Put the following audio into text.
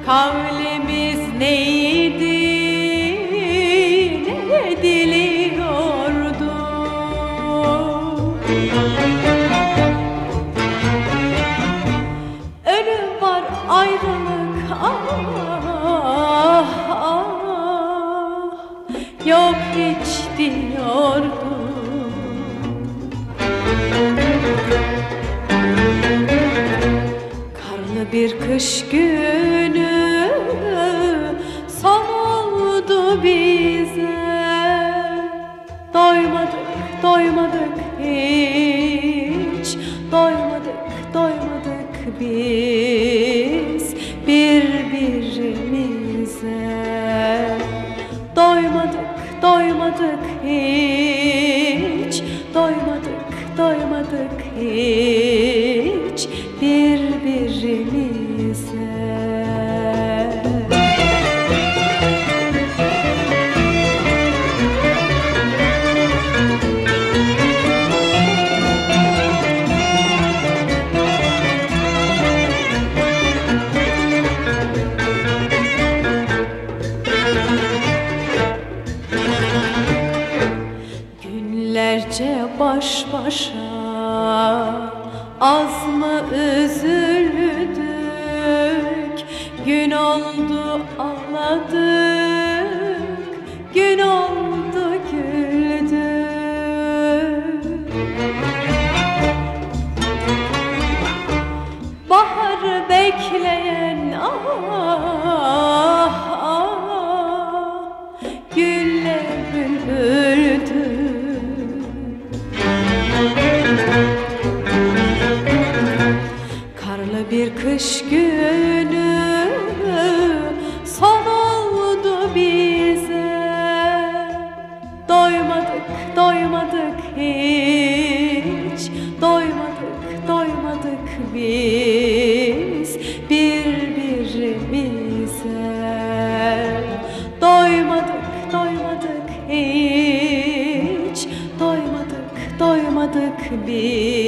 Kavlimiz neydi, ne diliyordu? Ölüm var, ayrılık, ah, ah, yok hiç diyordu. Karlı bir kış günü son oldu bize. Doymadık, doymadık hiç, doymadık, doymadık biz birbirimize. Doymadık, doymadık hiç, doymadık, doymadık hiç birbirimize. Günlerce baş başa az mı üzüldük? Gün oldu ağladık, gün oldu güldük. Baharı bekleyen ah, ah, gülle bülbüldü. Karlı bir kış günü son oldu bize. Doymadık, doymadık hiç, doymadık, doymadık biz birbirimize. Doymadık, doymadık hiç, doymadık, doymadık biz